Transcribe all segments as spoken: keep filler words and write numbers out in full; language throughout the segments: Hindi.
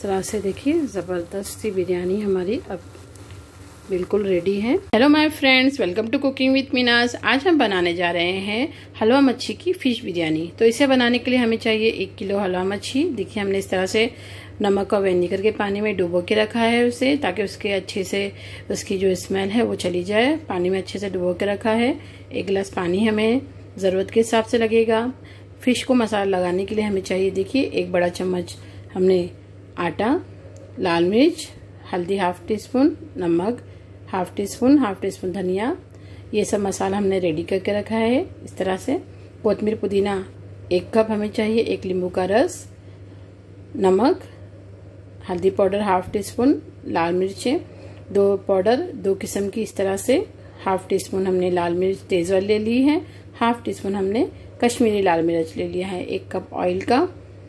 तरह से देखिए ज़बरदस्त सी बिरयानी हमारी अब बिल्कुल रेडी है। Hello my friends, welcome to cooking with Meenaz. आज हम बनाने जा रहे हैं हलवा मच्छी की फिश बिरयानी। तो इसे बनाने के लिए हमें चाहिए एक किलो हलवा मच्छी। देखिए हमने इस तरह से नमक और विनेगर के पानी में डुबो के रखा है उसे, ताकि उसके अच्छे से उसकी जो स्मेल है वो चली जाए। पानी में अच्छे से डुबो के रखा है। एक गिलास पानी हमें ज़रूरत के हिसाब से लगेगा। फिश को मसाला लगाने के लिए हमें चाहिए देखिए एक बड़ा चम्मच हमने आटा, लाल मिर्च, हल्दी हाफ टी स्पून, नमक half teaspoon, half teaspoon धनिया, ये सब मसाला हमने रेडी करके रखा है इस तरह से। कोतमीर पुदीना एक कप हमें चाहिए, एक नींबू का रस, नमक, हल्दी पाउडर हाफ टी स्पून, लाल मिर्चें दो पाउडर दो किस्म की इस तरह से, हाफ टी स्पून हमने लाल मिर्च तेज वाली ले ली है, हाफ टी स्पून हमने कश्मीरी लाल मिर्च ले लिया है, एक कप ऑयल का,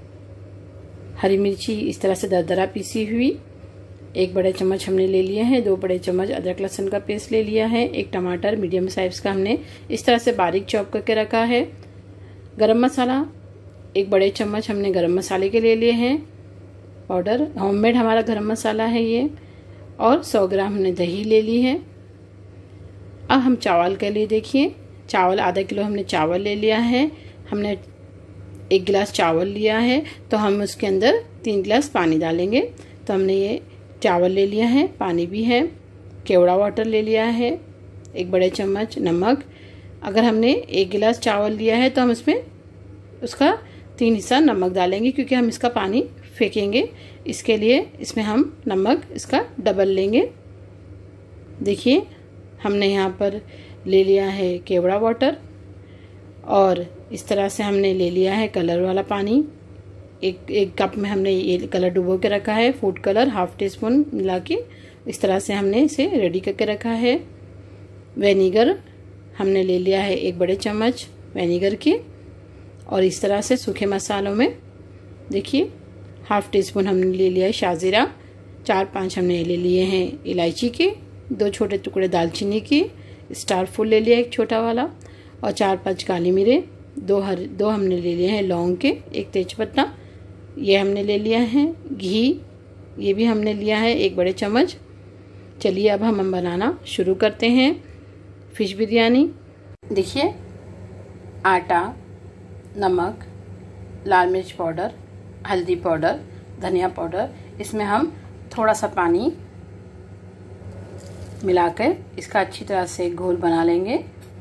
हरी मिर्ची इस तरह से दरदरा पीसी हुई एक बड़े चम्मच हमने ले लिया है, दो बड़े चम्मच अदरक लहसुन का पेस्ट ले लिया है, एक टमाटर मीडियम साइज का हमने इस तरह से बारीक चॉप करके रखा है। गरम मसाला एक बड़े चम्मच हमने गरम मसाले के ले लिए हैं पाउडर, होममेड हमारा गरम मसाला है ये, और सौ ग्राम हमने दही ले ली है। अब हम चावल के लिए देखिए, चावल आधा किलो हमने चावल ले लिया है। हमने एक गिलास चावल लिया है तो हम उसके अंदर तीन गिलास पानी डालेंगे। तो हमने ये चावल ले लिया है, पानी भी है, केवड़ा वाटर ले लिया है, एक बड़े चम्मच नमक। अगर हमने एक गिलास चावल लिया है तो हम इसमें उसका तीन हिस्सा नमक डालेंगे, क्योंकि हम इसका पानी फेंकेंगे। इसके लिए इसमें हम नमक इसका डबल लेंगे। देखिए हमने यहाँ पर ले लिया है केवड़ा वाटर, और इस तरह से हमने ले लिया है कलर वाला पानी। एक एक कप में हमने ये कलर डुबो के रखा है, food colour half teaspoon मिला के इस तरह से हमने इसे रेडी करके रखा है। विनेगर हमने ले लिया है एक बड़े चम्मच विनेगर के, और इस तरह से सूखे मसालों में देखिए हाफ टी स्पून हमने ले लिया है शाजीरा, चार पांच हमने ले लिए हैं इलायची के, दो छोटे टुकड़े दालचीनी के, स्टार फूल ले लिया एक छोटा वाला, और चार पांच काली मिर्च, दो हर दो हमने ले लिए हैं लौंग के, एक तेजपत्ता ये हमने ले लिया है, घी ये भी हमने लिया है एक बड़े चम्मच। चलिए अब हम बनाना शुरू करते हैं फिश बिरयानी। देखिए आटा, नमक, लाल मिर्च पाउडर, हल्दी पाउडर, धनिया पाउडर, इसमें हम थोड़ा सा पानी मिलाकर इसका अच्छी तरह से घोल बना लेंगे।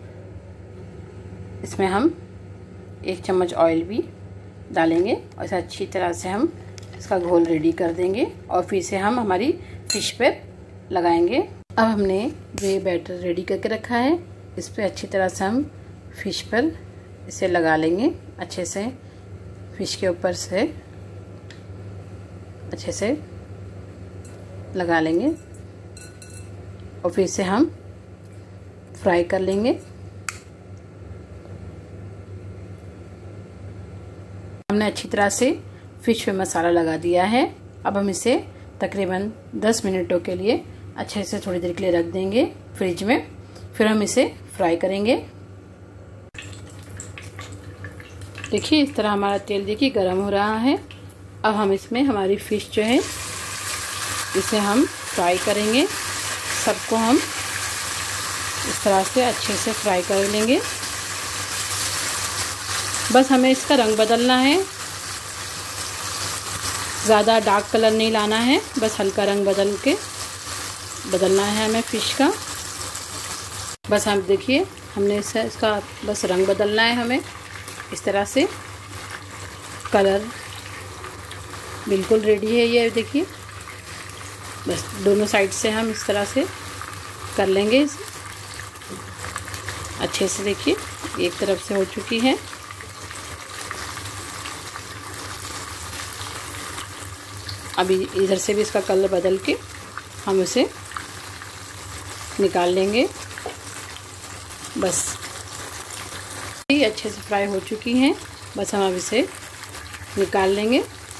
इसमें हम एक चम्मच ऑयल भी डालेंगे और इसे अच्छी तरह से हम इसका घोल रेडी कर देंगे, और फिर से हम हमारी फिश पे लगाएंगे। अब हमने जो ये बैटर रेडी करके रखा है इस पर अच्छी तरह से हम फिश पर इसे लगा लेंगे। अच्छे से फिश के ऊपर से अच्छे से लगा लेंगे, और फिर से हम फ्राई कर लेंगे। हमने अच्छी तरह से फिश पे मसाला लगा दिया है। अब हम इसे तकरीबन दस मिनटों के लिए अच्छे से थोड़ी देर के लिए रख देंगे फ्रिज में, फिर हम इसे फ्राई करेंगे। देखिए इस तरह हमारा तेल देखिए गर्म हो रहा है। अब हम इसमें हमारी फिश जो है इसे हम फ्राई करेंगे। सबको हम इस तरह से अच्छे से फ्राई कर लेंगे। बस हमें इसका रंग बदलना है, ज़्यादा डार्क कलर नहीं लाना है, बस हल्का रंग बदल के बदलना है हमें फिश का। बस हम देखिए हमने इसे इसका बस रंग बदलना है हमें इस तरह से। कलर बिल्कुल रेडी है ये देखिए। बस दोनों साइड से हम इस तरह से कर लेंगे अच्छे से। देखिए एक तरफ से हो चुकी है। अभी इधर से भी इसका कलर बदल के हम इसे निकाल लेंगे। बस ये अच्छे से फ्राई हो चुकी हैं, बस हम अब इसे निकाल लेंगे।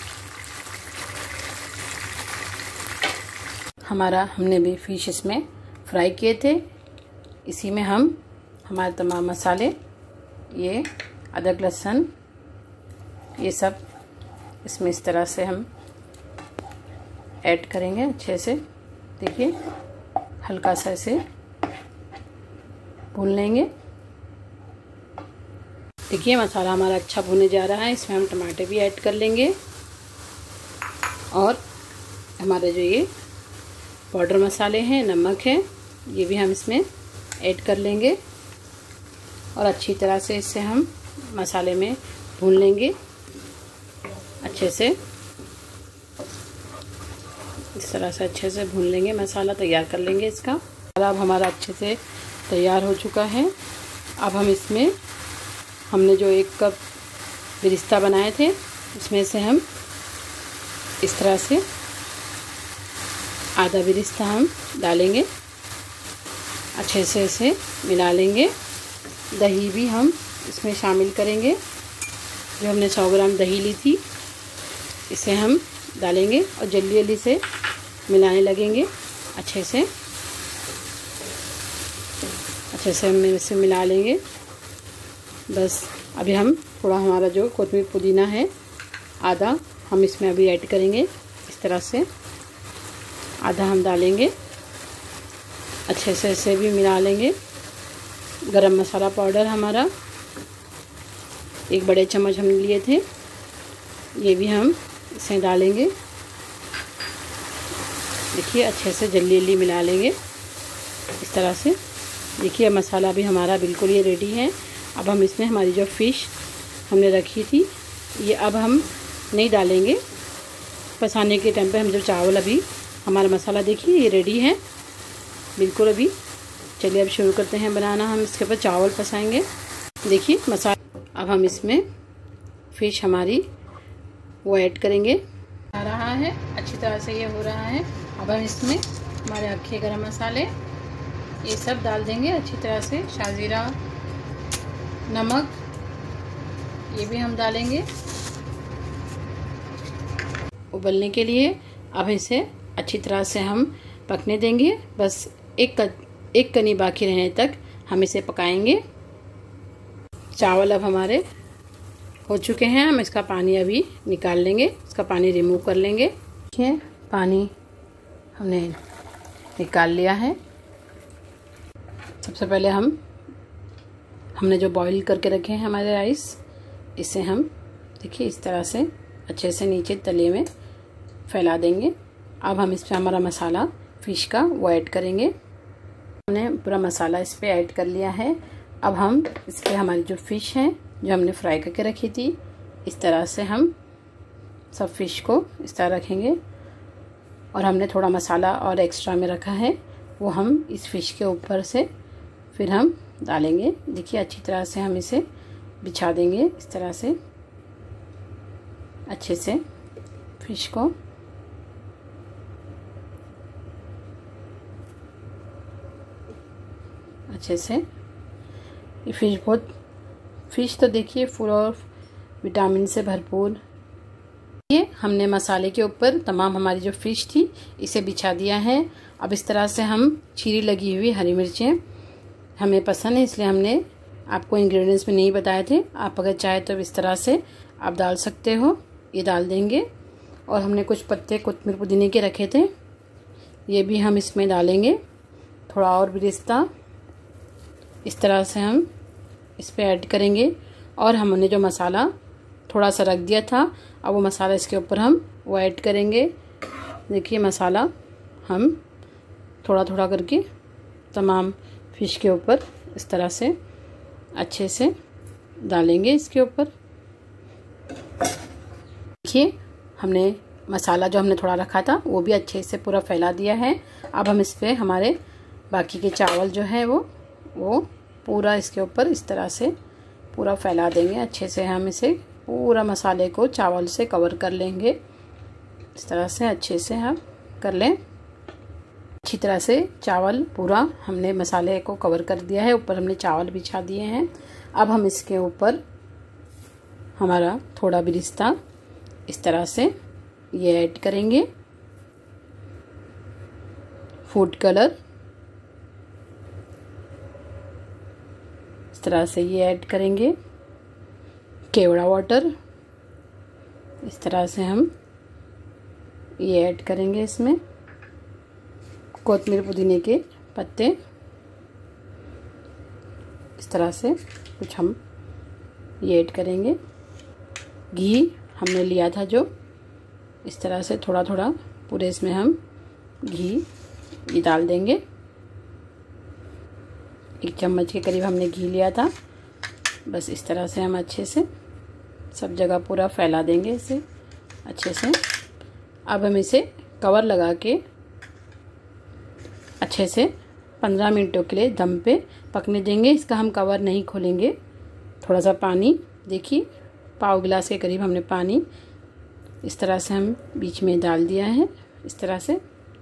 हमारा हमने भी फिश इसमें फ्राई किए थे। इसी में हम हमारे तमाम मसाले, ये अदरक लहसुन, ये सब इसमें इस तरह से हम ऐड करेंगे अच्छे से। देखिए हल्का सा इसे भून लेंगे। देखिए मसाला हमारा अच्छा भुने जा रहा है। इसमें हम टमाटर भी ऐड कर लेंगे और हमारे जो ये पाउडर मसाले हैं, नमक है, ये भी हम इसमें ऐड कर लेंगे और अच्छी तरह से इसे हम मसाले में भून लेंगे अच्छे से। इस तरह से अच्छे से भून लेंगे, मसाला तैयार कर लेंगे इसका। मसाला अब हमारा अच्छे से तैयार हो चुका है। अब हम इसमें हमने जो एक कप बिरिस्ता बनाए थे उसमें से हम इस तरह से आधा बिरिस्ता हम डालेंगे, अच्छे से इसे मिला लेंगे। दही भी हम इसमें शामिल करेंगे। जो हमने सौ ग्राम दही ली थी इसे हम डालेंगे और जल्दी जल्दी से मिलाने लगेंगे अच्छे से। अच्छे से हम इसे मिला लेंगे। बस अभी हम थोड़ा हमारा जो कोतमीर पुदीना है आधा हम इसमें अभी ऐड करेंगे। इस तरह से आधा हम डालेंगे, अच्छे से इसे भी मिला लेंगे। गरम मसाला पाउडर हमारा एक बड़े चम्मच हमने लिए थे, ये भी हम इसे डालेंगे। देखिए अच्छे से जल्दी जल्दी मिला लेंगे इस तरह से। देखिए मसाला भी हमारा बिल्कुल ये रेडी है। अब हम इसमें हमारी जो फ़िश हमने रखी थी ये अब हम नहीं डालेंगे। पसाने के टाइम पे हम जो चावल, अभी हमारा मसाला देखिए ये रेडी है बिल्कुल अभी। चलिए अब शुरू करते हैं बनाना। हम इसके ऊपर चावल पसाएंगे। देखिए मसाला अब हम इसमें फ़िश हमारी वो ऐड करेंगे। आ रहा है अच्छी तरह से, ये हो रहा है। अब हम इसमें हमारे अक्खे गरम मसाले ये सब डाल देंगे अच्छी तरह से। शाजीरा, नमक ये भी हम डालेंगे उबलने के लिए। अब इसे अच्छी तरह से हम पकने देंगे। बस एक एक कनी बाकी रहने तक हम इसे पकाएंगे। चावल अब हमारे हो चुके हैं। हम इसका पानी अभी निकाल लेंगे, इसका पानी रिमूव कर लेंगे। देखिए पानी हमने निकाल लिया है। सबसे पहले हम हमने जो बॉईल करके रखे हैं हमारे राइस, इसे हम देखिए इस तरह से अच्छे से नीचे तले में फैला देंगे। अब हम इस पर हमारा मसाला फ़िश का वो ऐड करेंगे। हमने पूरा मसाला इस पर ऐड कर लिया है। अब हम इस पर हमारी जो फ़िश है जो हमने फ्राई करके रखी थी, इस तरह से हम सब फ़िश को इस तरह रखेंगे। और हमने थोड़ा मसाला और एक्स्ट्रा में रखा है, वो हम इस फ़िश के ऊपर से फिर हम डालेंगे। देखिए अच्छी तरह से हम इसे बिछा देंगे इस तरह से अच्छे से फ़िश को। अच्छे से ये फ़िश बहुत फ़िश तो देखिए फुल और विटामिन से भरपूर। ये हमने मसाले के ऊपर तमाम हमारी जो फ़िश थी इसे बिछा दिया है। अब इस तरह से हम चीरी लगी हुई हरी मिर्चें हमें पसंद है, इसलिए हमने आपको इंग्रेडिएंट्स में नहीं बताए थे। आप अगर चाहे तो इस तरह से आप डाल सकते हो, ये डाल देंगे। और हमने कुछ पत्ते कोतमीर पुदीने के रखे थे, ये भी हम इसमें डालेंगे। थोड़ा और बिरिस्ता इस तरह से हम इस पर ऐड करेंगे। और हमने जो मसाला थोड़ा सा रख दिया था, अब वो मसाला इसके ऊपर हम वो ऐड करेंगे। देखिए मसाला हम थोड़ा थोड़ा करके तमाम फ़िश के ऊपर इस तरह से अच्छे से डालेंगे इसके ऊपर। देखिए हमने मसाला जो हमने थोड़ा रखा था वो भी अच्छे से पूरा फैला दिया है। अब हम इस पर हमारे बाकी के चावल जो है वो वो पूरा इसके ऊपर इस तरह से पूरा फैला देंगे। अच्छे से हम इसे पूरा मसाले को चावल से कवर कर लेंगे। इस तरह से अच्छे से हम कर लें। अच्छी तरह से चावल पूरा हमने मसाले को कवर कर दिया है। ऊपर हमने चावल बिछा दिए हैं। अब हम इसके ऊपर हमारा थोड़ा बिरिस्ता इस तरह से ये ऐड करेंगे। फूड कलर इस तरह से ये ऐड करेंगे। केवड़ा वाटर इस तरह से हम ये ऐड करेंगे। इसमें कोतमीर पुदीने के पत्ते इस तरह से कुछ हम ये ऐड करेंगे। घी हमने लिया था जो, इस तरह से थोड़ा थोड़ा पूरे इसमें हम घी ये डाल देंगे। एक चम्मच के करीब हमने घी लिया था। बस इस तरह से हम अच्छे से सब जगह पूरा फैला देंगे इसे अच्छे से। अब हम इसे कवर लगा के अच्छे से पंद्रह मिनटों के लिए दम पे पकने देंगे। इसका हम कवर नहीं खोलेंगे। थोड़ा सा पानी देखिए, पाव गिलास के करीब हमने पानी इस तरह से हम बीच में डाल दिया है इस तरह से।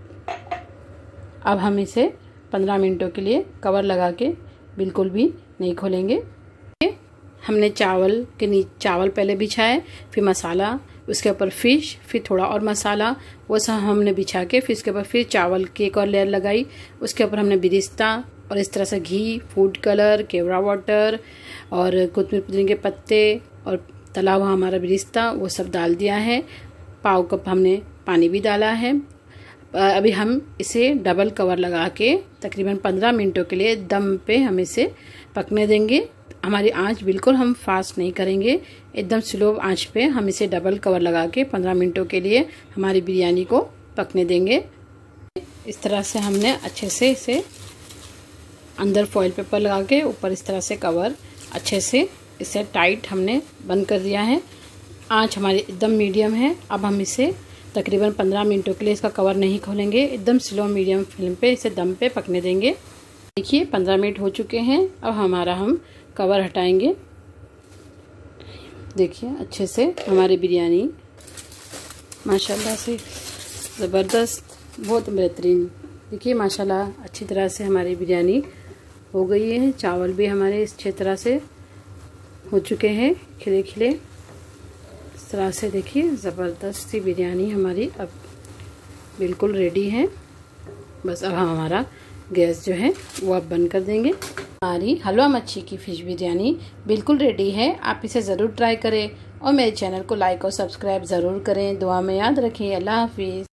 अब हम इसे पंद्रह मिनटों के लिए कवर लगा के बिल्कुल भी नहीं खोलेंगे। हमने चावल के नीचे चावल पहले बिछाए, फिर मसाला, उसके ऊपर फिश, फिर थोड़ा और मसाला, वो सब हमने बिछा के फिर उसके ऊपर फिर चावल की एक और लेयर लगाई। उसके ऊपर हमने बिरिस्ता और इस तरह से घी, फूड कलर, केवड़ा वाटर और कोतमीर पुदीने के पत्ते और तला हुआ हमारा बिरिस्ता वो सब डाल दिया है। पाव कप हमने पानी भी डाला है। अभी हम इसे डबल कवर लगा के तकरीबन पंद्रह मिनटों के लिए दम पे हम इसे पकने देंगे। हमारी आंच बिल्कुल हम फास्ट नहीं करेंगे, एकदम स्लो आंच पे हम इसे डबल कवर लगा के पंद्रह मिनटों के लिए हमारी बिरयानी को पकने देंगे। इस तरह से हमने अच्छे से इसे अंदर फॉइल पेपर लगा के ऊपर इस तरह से कवर अच्छे से इसे टाइट हमने बंद कर दिया है। आंच हमारी एकदम मीडियम है। अब हम इसे तकरीबन पंद्रह मिनटों के लिए इसका कवर नहीं खोलेंगे, एकदम स्लो मीडियम फ्लेम पे इसे दम पे पकने देंगे। देखिए पंद्रह मिनट हो चुके हैं। अब हमारा हम कवर हटाएंगे। देखिए अच्छे से हमारी बिरयानी माशाल्लाह से ज़बरदस्त, बहुत बेहतरीन। देखिए माशाल्लाह अच्छी तरह से हमारी बिरयानी हो गई है। चावल भी हमारे अच्छी तरह से हो चुके हैं, खिले खिले इस तरह से। देखिए ज़बरदस्त सी बिरयानी हमारी अब बिल्कुल रेडी है। बस अब हम हमारा गैस जो है वो अब बंद कर देंगे। हमारी हलवा मच्छी की फिश बिरयानी बिल्कुल रेडी है। आप इसे ज़रूर ट्राई करें और मेरे चैनल को लाइक और सब्सक्राइब ज़रूर करें। दुआ में याद रखें। अल्लाह हाफिज़।